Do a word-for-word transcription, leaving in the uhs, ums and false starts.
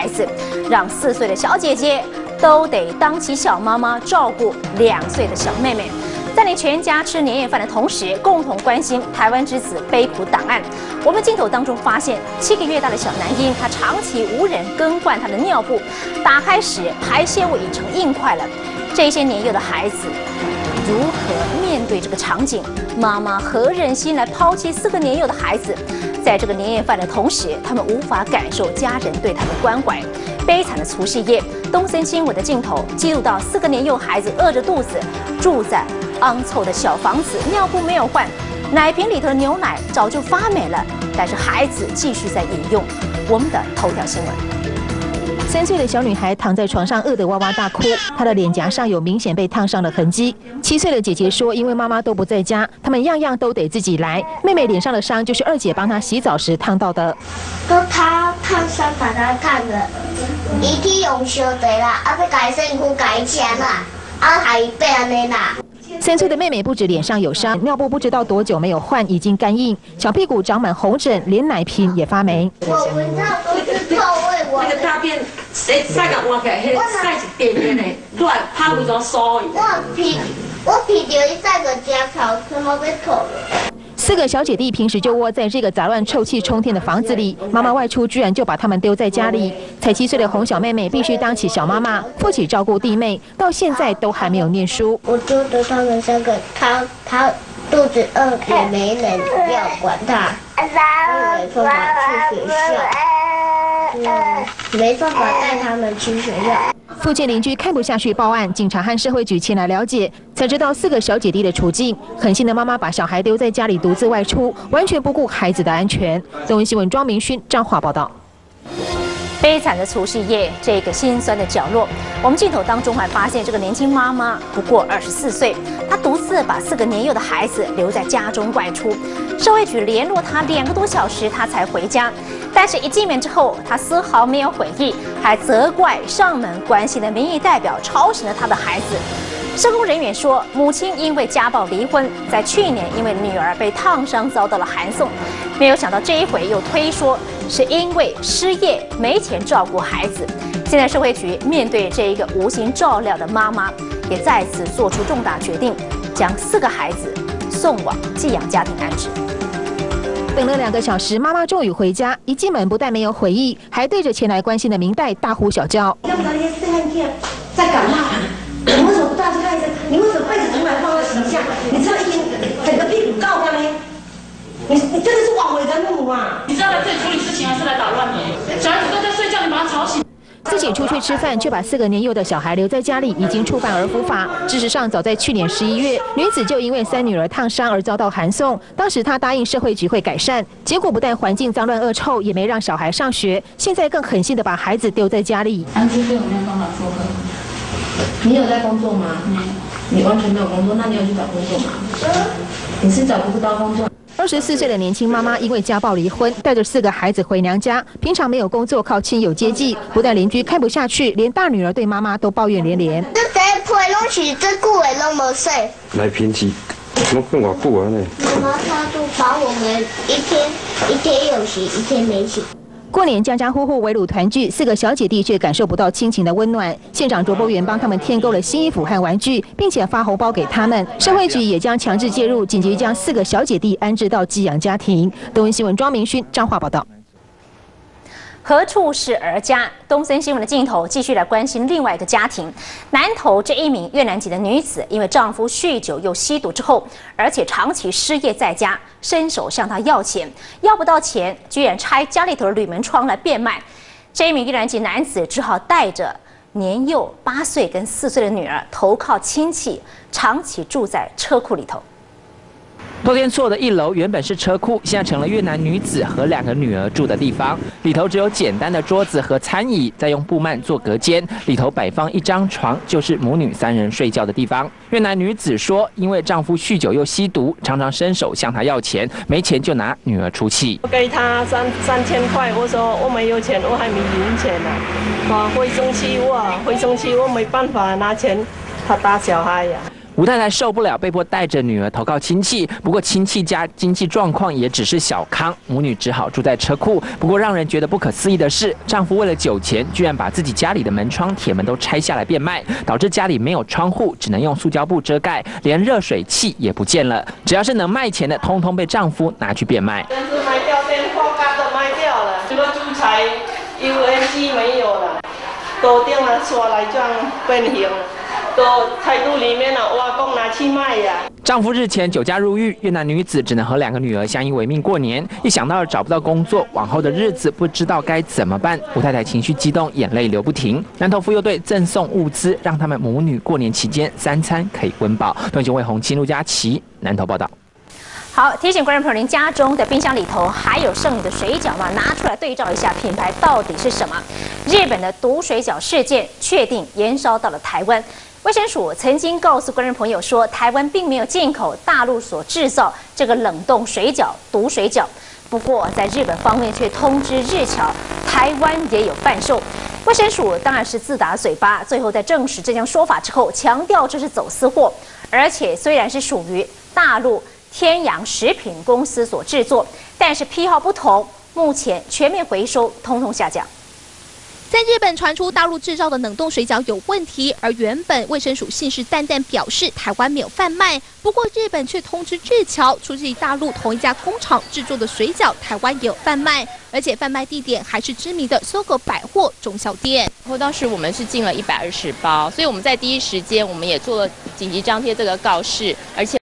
孩子，让四岁的小姐姐都得当起小妈妈照顾两岁的小妹妹。在你全家吃年夜饭的同时，共同关心台湾之子悲苦档案。我们镜头当中发现，七个月大的小男婴，他长期无人更换他的尿布，打开时排泄物已成硬块了。这些年幼的孩子如何面对这个场景？妈妈何忍心来抛弃四个年幼的孩子？在这个年夜饭的同时，他们无法感受家人对他的关怀。悲惨的除夕夜，东森新闻的镜头记录到四个年幼孩子饿着肚子，住在肮臭的小房子，尿布没有换，奶瓶里头的牛奶早就发霉了，但是孩子继续在饮用。我们的头条新闻。三岁的小女孩躺在床上，饿得哇哇大哭，她的脸颊上有明显被烫伤的痕迹。七岁的姐姐说，因为妈妈都不在家，他们样样都得自己来。妹妹脸上的伤就是二姐帮她洗澡时烫到的。 都她烫伤把她烫的，伊去用烧地啦，啊，要改身躯改吃啦，啊，还被安尼啦。 三岁的妹妹不止脸上有伤，尿布不知道多久没有换，已经干硬，小屁股长满红疹，连奶瓶也发霉。 我闻到都是臭味，我那个大便，谁晒个换起来，迄个晒一点点的，乱拍规种酥。 我鼻，我鼻着伊晒个真臭，他妈要吐了。 四个小姐弟平时就窝在这个杂乱、臭气冲天的房子里，妈妈外出居然就把他们丢在家里。才七岁的红小妹妹必须当起小妈妈，负起照顾弟妹，到现在都还没有念书。 我觉得他们三个，他他肚子饿也没人要管他，没办法去学校，嗯，没办法带他们去学校。 附近邻居看不下去报案，警察和社会局前来了解，才知道四个小姐弟的处境。狠心的妈妈把小孩丢在家里独自外出，完全不顾孩子的安全。东森新闻庄明勋彰化报道。悲惨的除夕夜，这个心酸的角落，我们镜头当中还发现这个年轻妈妈不过二十四岁，她独自把四个年幼的孩子留在家中外出。社会局联络她两个多小时，她才回家。但是，一进门之后，她丝毫没有悔意，还责怪上门关心的民意代表吵醒了她的孩子。社工人员说，母亲因为家暴离婚，在去年因为女儿被烫伤遭到了函送，没有想到这一回又推说是因为失业没钱照顾孩子。现在社会局面对这一个无心照料的妈妈，也再次做出重大决定，将四个孩子送往寄养家庭安置。等了两个小时，妈妈终于回家。一进门不但没有悔意，还对着前来关心的民代大呼小叫。 要不然那些四汉片在感冒，你为什么不带去看医生？你为什么被子从来放在洗一下？你知道一天整个屁股告干没？你你真的是枉为人母啊！你是要来这里处理事情，还是来捣乱的？小孩子都在睡觉，你把他吵醒。 自己出去吃饭，却把四个年幼的小孩留在家里，已经触犯儿福法。事实上，早在去年十一月，女子就因为三女儿烫伤而遭到函送。当时她答应社会局会改善，结果不但环境脏乱恶臭，也没让小孩上学。现在更狠心的把孩子丢在家里。 安居对我没有办法说和。你有在工作吗？没有。你完全没有工作，那你有去找工作吗？你是找不到工作。 二十四岁的年轻妈妈因为家暴离婚，带着四个孩子回娘家。平常没有工作，靠亲友接济。不但邻居看不下去，连大女儿对妈妈都抱怨连连。 这这皮拢是这久的拢无洗。 来平时，我更偌久啊呢？ 妈妈她都把我们一天一天有洗，一天没洗。 过年家家户户围炉团聚，四个小姐弟却感受不到亲情的温暖。县长卓博元帮他们添购了新衣服和玩具，并且发红包给他们。社会局也将强制介入，紧急将四个小姐弟安置到寄养家庭。东森新闻庄明勋彰化报道。何处是儿家？东森新闻的镜头继续来关心另外一个家庭。南投这一名越南籍的女子，因为丈夫酗酒又吸毒之后，而且长期失业在家，伸手向她要钱，要不到钱，居然拆家里头的铝门窗来变卖。这一名越南籍男子只好带着年幼八岁跟四岁的女儿投靠亲戚，长期住在车库里头。 透天厝的一楼原本是车库，现在成了越南女子和两个女儿住的地方。里头只有简单的桌子和餐椅，再用布幔做隔间，里头摆放一张床，就是母女三人睡觉的地方。越南女子说，因为丈夫酗酒又吸毒，常常伸手向她要钱，没钱就拿女儿出气。 我给他三三千块，我说我没有钱，我还没零钱呢、啊，啊，会生气我，会生气我没办法拿钱，他打小孩呀、啊。 吴太太受不了，被迫带着女儿投靠亲戚。不过亲戚家经济状况也只是小康，母女只好住在车库。不过让人觉得不可思议的是，丈夫为了酒钱，居然把自己家里的门窗、铁门都拆下来变卖，导致家里没有窗户，只能用塑胶布遮盖，连热水器也不见了。只要是能卖钱的，通通被丈夫拿去变卖。 但是卖掉电话卡都卖掉了，这个住宅 U N G 没有了，都电话刷来这样变形。 都态度里面了，挖工拿去卖呀。 丈夫日前酒驾入狱，越南女子只能和两个女儿相依为命过年。一想到找不到工作，往后的日子不知道该怎么办，吴太太情绪激动，眼泪流不停。南投妇幼队赠送物资，让他们母女过年期间三餐可以温饱。东新卫红青陆佳琪南投报道。 好，提醒观众朋友，您家中的冰箱里头还有剩余的水饺吗？拿出来对照一下，品牌到底是什么？日本的毒水饺事件确定延烧到了台湾。卫生署曾经告诉观众朋友说，台湾并没有进口大陆所制造这个冷冻水饺、毒水饺。不过，在日本方面却通知日侨，台湾也有贩售。卫生署当然是自打嘴巴，最后在证实这项说法之后，强调这是走私货，而且虽然是属于大陆 天阳食品公司所制作，但是批号不同，目前全面回收，通通下架。 在日本传出大陆制造的冷冻水饺有问题，而原本卫生署信誓旦旦表示台湾没有贩卖，不过日本却通知日侨，出自大陆同一家工厂制作的水饺，台湾也有贩卖，而且贩卖地点还是知名的搜狗百货中小店。 然后当时我们是进了一百二十包，所以我们在第一时间我们也做了紧急张贴这个告示，而且